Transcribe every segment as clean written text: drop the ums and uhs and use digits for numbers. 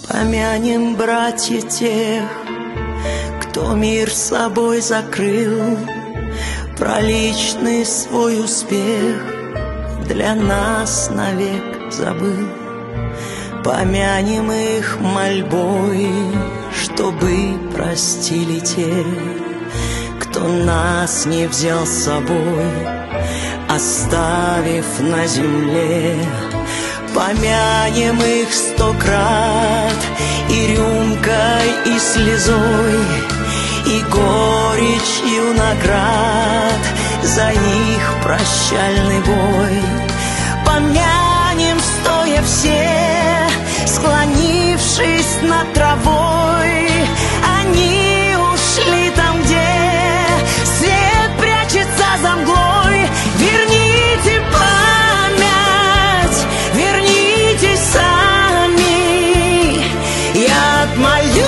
Помянем, братья, тех, кто мир собой закрыл, про личный свой успех для нас навек забыл. Помянем их мольбой, чтобы простили те, кто нас не взял с собой, оставив на земле. Помянем их 100 крат и рюмкой, и слезой, и горечью наград за их прощальный бой. Помянем, стоя все, склонившись над травой, они ушли там, где свет прячется за мглой. Верните память, вернитесь сами, я отмолю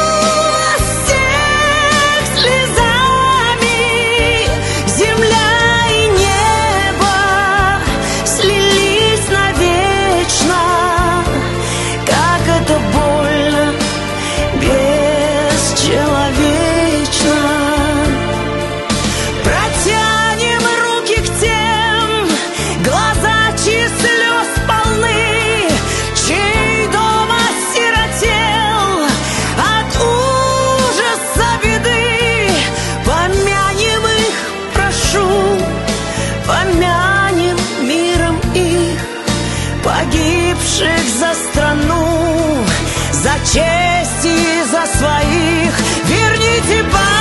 всех слезами. Земля и небо слились навечно, как это больно, бесчеловечно. Протянем руки к тем, глаза чьи слез полны, чей дом осиротел от ужаса беды. Помянем их, прошу, помянем миром их, погибших за страну, за честь и за своих. Верните память.